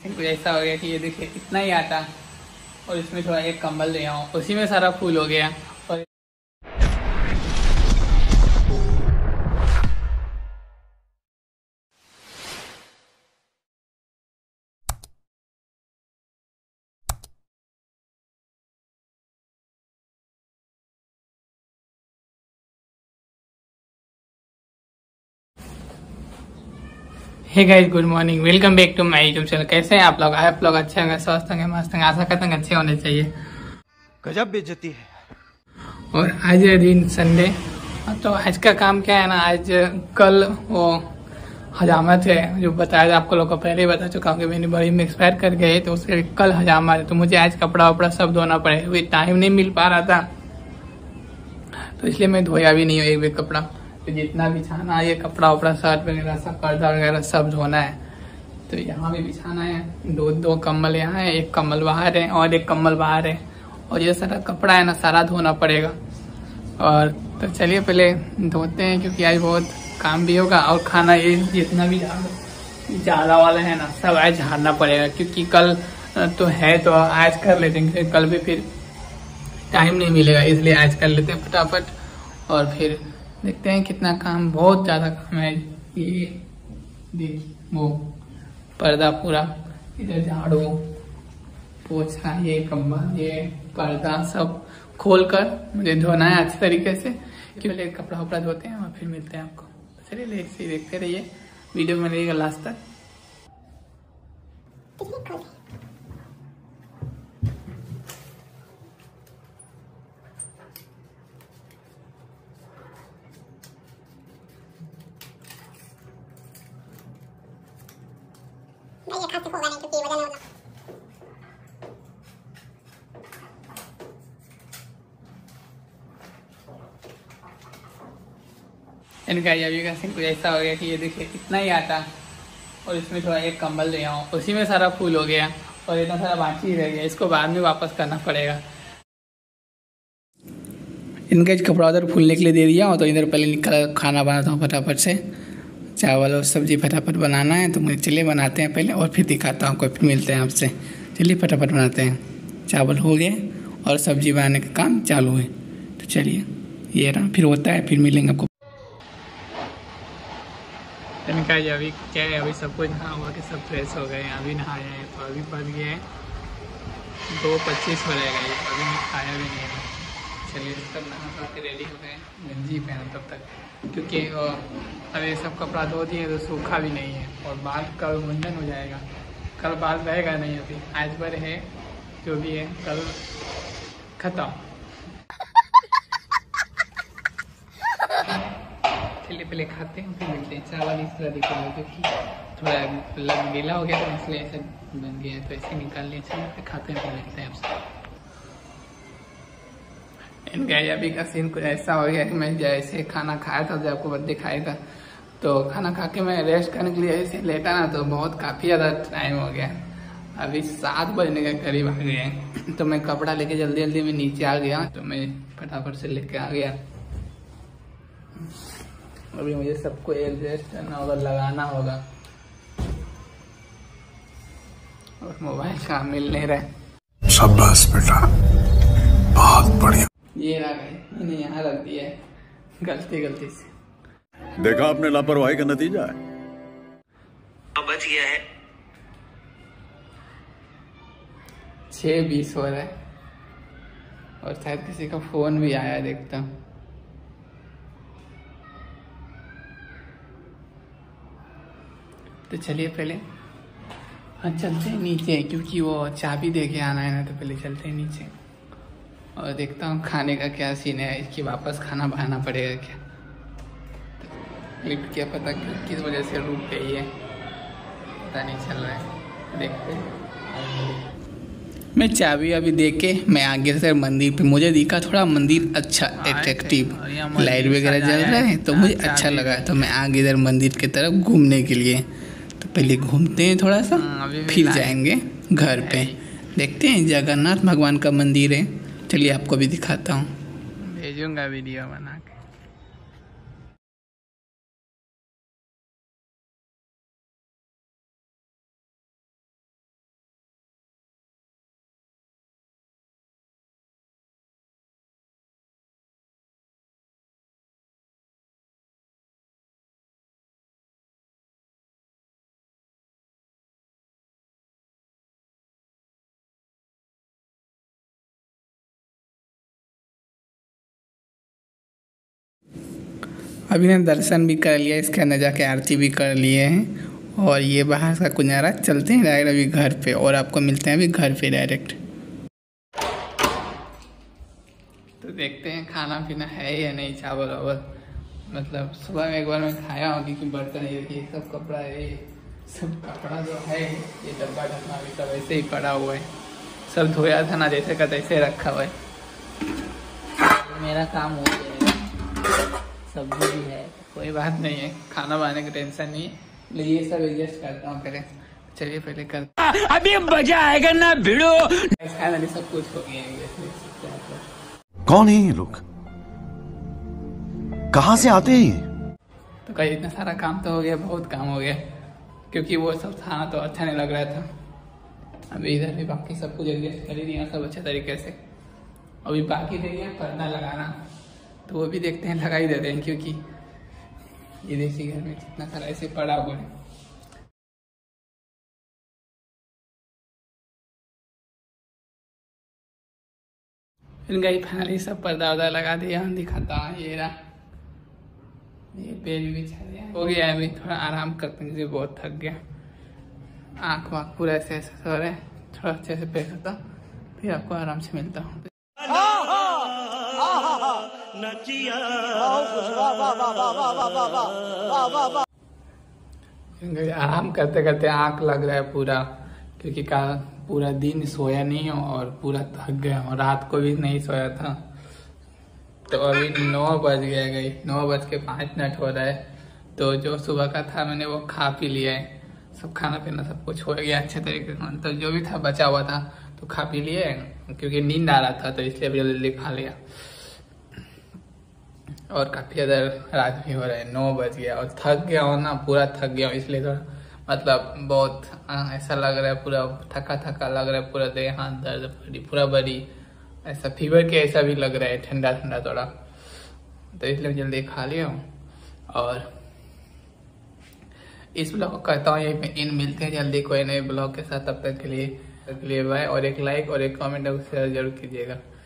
कुछ ऐसा हो गया कि ये देखिए इतना ही आटा और इसमें थोड़ा एक कंबल ले आऊँ, उसी में सारा फूल हो गया। और hey guys, good morning, welcome back to my YouTube channel. कैसे हैं आप लोग? आप लोग अच्छे होंगे, स्वस्थ होंगे, मस्त होंगे, आशा करते हैं अच्छे होने चाहिए। गजब बेइज्जती है। और आज है दिन संडे। तो आज का काम क्या है ना, आज कल वो हजामत है, जो बताया था आपको लोग को पहले ही बता चुका हूँ कि मेरी बड़ी में एक्सपायर कर गए, तो उसके कल हजामत है। तो मुझे आज कपड़ा वपड़ा सब धोना पड़ेगा, अभी टाइम नहीं मिल पा रहा था, तो इसलिए मैं धोया भी नहीं हूँ एक भी कपड़ा। तो जितना बिछाना है, ये कपड़ा वपड़ा शर्ट वगैरह सब, पर्दा वगैरह सब धोना है। तो यहाँ भी बिछाना है, दो कंबल यहाँ है, एक कंबल बाहर है और एक कंबल बाहर है। और ये सारा कपड़ा है ना, सारा धोना पड़ेगा। और तो चलिए पहले धोते हैं, क्योंकि आज बहुत काम भी होगा। और खाना ये जितना भी ज़्यादा वाला है ना, सब आज झाड़ना पड़ेगा, क्योंकि कल तो है, तो आज कर लेते हैं, क्योंकि कल भी फिर टाइम नहीं मिलेगा, इसलिए आज कर लेते हैं फटाफट। और फिर देखते हैं कितना काम, बहुत ज़्यादा काम है। ये वो पर्दा पूरा, इधर झाड़ू पोछा, ये कंबल, ये पर्दा सब खोल कर मुझे धोना है अच्छे तरीके से। कि पहले कपड़ा वपड़ा धोते हैं और फिर मिलते हैं आपको। चलिए ऐसे देखते रहिए, वीडियो में रहिएगा लास्ट तक। इनका अभी का सीन कुछ ऐसा हो गया कि ये देखिए इतना ही आटा और इसमें थोड़ा एक कंबल ले आऊँ, उसी में सारा फूल हो गया। और इतना सारा बाकी रह गया, इसको बाद में वापस करना पड़ेगा। इनका कपड़ा उधर फूलने के लिए दे दिया, और तो इधर पहले निकल खाना बनाता हूँ फटाफट से। चावल और सब्जी फटाफट बनाना है, तो मुझे चलिए बनाते हैं पहले, और फिर दिखाता हूँ, फिर मिलते हैं आपसे। चलिए फटाफट बनाते हैं। चावल हो गए और सब्जी बनाने का काम चालू है, तो चलिए ये रहा, फिर होता है, फिर मिलेंगे आपको। इनका अभी क्या है, अभी सब कुछ नहा हुआ के सब फ्रेश हो गए हैं, अभी नहाए हैं, तो अभी बज गए 2:25 हो जाएगा, ये अभी मैं खाया भी नहीं है। चलिए सब नहा खा के रेडी हो गए, गंजी पहना तब तक, क्योंकि अभी सब कपड़ा धो दिए तो सूखा भी नहीं है। और बाल कल मुंडन हो जाएगा, कल बाल रहेगा नहीं, अभी आज भर है, जो भी है कल खत्म। चलिए पहले खाते हैं, फिर मिलते हैं। चावल इस तरह दिख रहा है, क्योंकि थोड़ा गीला हो गया, तो इसलिए ऐसा बन गया, तो ऐसे निकाल लिया। चलिए फिर खाते हैं, फिर मिलते हैं आपसे। इनका अभी का सीन कुछ ऐसा हो गया कि मैं जैसे खाना खाया था, जब आपको दिखाया था, तो खाना खा के मैं रेस्ट करने के लिए ऐसे लेटा ना, तो बहुत काफ़ी ज़्यादा टाइम हो गया। अभी 7 बजने के करीब आ गए हैं, तो मैं कपड़ा लेके जल्दी जल्दी में नीचे आ गया, तो मैं फटाफट से लेके आ गया। अभी मुझे सबको एडजस्ट करना होगा, लगाना होगा, और मोबाइल का मिल नहीं रहा। शाबाश बेटा, बहुत बढ़िया। ये रहा गए, मैंने यहाँ रख दिया है गलती से। देखा आपने लापरवाही का नतीजा है। बच गया है। 6:20 हो रहा है, और शायद किसी का फोन भी आया, देखता हूँ। तो चलिए पहले चलते हैं नीचे, क्योंकि वो चाबी दे के आना है ना, तो पहले चलते हैं नीचे और देखता हूँ खाने का क्या सीन है, इसकी वापस खाना बनाना पड़ेगा क्या। लिफ्ट क्या पता किस वजह से रुक गई है, पता नहीं चल रहा है, देखते हैं। मैं चाबी अभी दे के मैं आगे से मंदिर पे, मुझे दिखा थोड़ा मंदिर अच्छा अट्रैक्टिव, लाइट वगैरह जल रहा है, तो मुझे अच्छा लगा, तो मैं आगे इधर मंदिर की तरफ घूमने के लिए। तो पहले घूमते हैं थोड़ा सा, फिर जाएंगे घर पे। देखते हैं, जगन्नाथ भगवान का मंदिर है, चलिए आपको भी दिखाता हूँ, भेजूंगा वीडियो बना के। अभी ने दर्शन भी कर लिया, इसके अंदर जाके आरती भी कर लिए हैं और ये बाहर का कुनारा। चलते हैं डायरेक्ट अभी घर पे और आपको मिलते हैं अभी घर पे डायरेक्ट। तो देखते हैं खाना पीना है या नहीं, चावल वावल। मतलब सुबह में एक बार मैं खाया हूँ क्योंकि बर्तन ये सब कपड़ा है, सब कपड़ा जो है ये डब्बा ढक्कना भी सब ऐसे ही पड़ा हुआ है, सब धोया था ना जैसे का तैसे रखा हुआ है। मेरा काम हो गया, सब्जी भी है, कोई बात नहीं है, खाना बनाने की टेंशन नहीं है, ये सब एडजस्ट करता हूँ पहले। चलिए पहले करते अभी मजा आएगा ना भिड़ो। फाइनली सब कुछ हो गया है। कौन है ये लोग, कहाँ से आते हैं? तो कहीं इतना सारा काम तो हो गया, बहुत काम हो गया, क्योंकि वो सब खाना तो अच्छा नहीं लग रहा था। अभी इधर भी बाकी सब कुछ एडजस्ट कर ही दिया सब अच्छे तरीके से। अभी बाकी रह गया पर्दा लगाना, तो वो भी देखते हैं, लगा ही देते हैं, क्योंकि ये देसी घर में कितना सारा ऐसे पड़ा हुआ है। फिर गई फाइनली सब पर्दा वर्दा लगा दिया, दिखाता हूँ ये रहा, ये पेड़ भी बिछा दिया हो गया। अभी थोड़ा आराम करते हैं क्योंकि बहुत थक गया, आँख वाँख पूरा ऐसे ऐसे सो रहे, थोड़ा अच्छे से पेश होता फिर आपको आराम से मिलता हूँ। आराम करते करते आँख लग रहा है पूरा, क्योंकि पूरा दिन सोया नहीं हूँ और पूरा थक गया हूँ, रात को भी नहीं सोया था। तो अभी 9 बज गया, गई 9:05 हो रहा है। तो जो सुबह का था मैंने वो खा पी लिया है, सब खाना पीना सब कुछ हो गया अच्छे तरीके से। तो जो भी था बचा हुआ था तो खा पी लिए, क्योंकि नींद आ रहा था तो इसलिए अभी जल्दी खा लिया। और काफ़ी ज़्यादा रात भी हो रहा है, 9 बज गया और थक गया हूँ ना, पूरा थक गया हूँ, इसलिए थोड़ा मतलब बहुत ऐसा लग रहा है, पूरा थका थका लग रहा है, पूरा देह हाथ दर्द पूरा बड़ी ऐसा फीवर के ऐसा भी लग रहा है, ठंडा ठंडा थोड़ा। तो इसलिए जल्दी खा लिया हूँ और इस ब्लॉग करता हूँ यहीं पे इन। मिलते हैं जल्दी कोई नए ब्लॉग के साथ, तब तक के लिए बाय। और एक लाइक और एक कमेंट शेयर जरूर कीजिएगा।